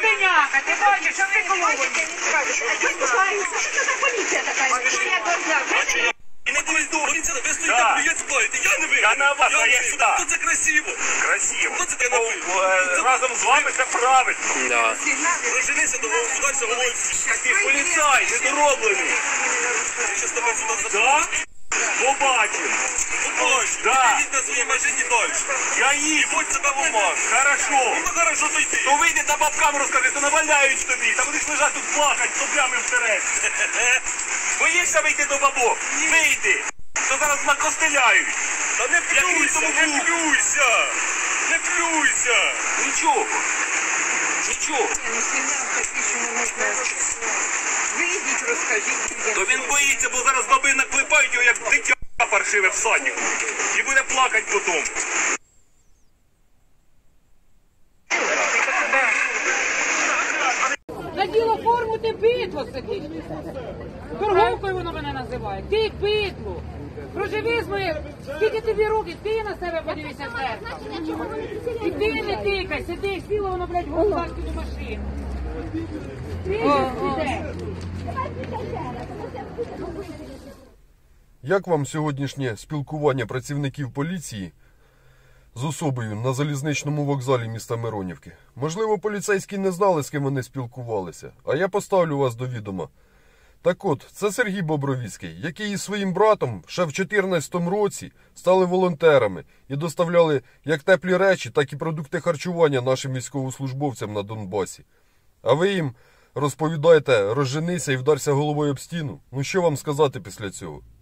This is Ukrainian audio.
скотиняка, ти бачиш, що ви головою. Що за поліція така? Що я должна? І не поліція, ви стоїте, плюєте, сплавите, я не винен. Я на вас, а я сюди. Ну це красиво. Красиво. Ну це ти не винен. Разом з вами це правильно. Розженися, то удався головою. Ти поліцай, недороблений. Я щас тебе сюди заберу. Так? Побачимо. Побачиш, Да. ти їдь на своїй машині далі. Я їду. Будь себе в умах. Хорошо. Ну хорошо, то йди. То вийди та бабкам розкажи, то наваляють тобі. Та будеш лежати тут плакати, соплями вперед. Боїшся вийти до бабок? Вийди. То зараз накостеляють. Та не плюйся, не плюйся. Не плюйся. Нічого. Нічого. Ну, сигнал такий, що не можна. Вийдіть, розкажіть. То він боїться, бо зараз баби наклепають його, як дитя паршиве в садіку. І буде плакати потім. Наділа форму, ти бидло сидиш. Торговкою воно мене називає. Ти бидло. Проживи з моїм. Скільки тобі років? Ти на себе подивися в зеркало. І ти не тикай, сидиш, сіло воно, блядь, в голубарську до машини. Як вам сьогоднішнє спілкування працівників поліції з особою на залізничному вокзалі міста Миронівки? Можливо, поліцейські не знали, з ким вони спілкувалися, а я поставлю вас до відома. Так от, це Сергій Бобровіцький, який із своїм братом ще в 2014 році стали волонтерами і доставляли як теплі речі, так і продукти харчування нашим військовослужбовцям на Донбасі. А ви їм розповідаєте, розженися і вдарся головою об стіну? Ну що вам сказати після цього?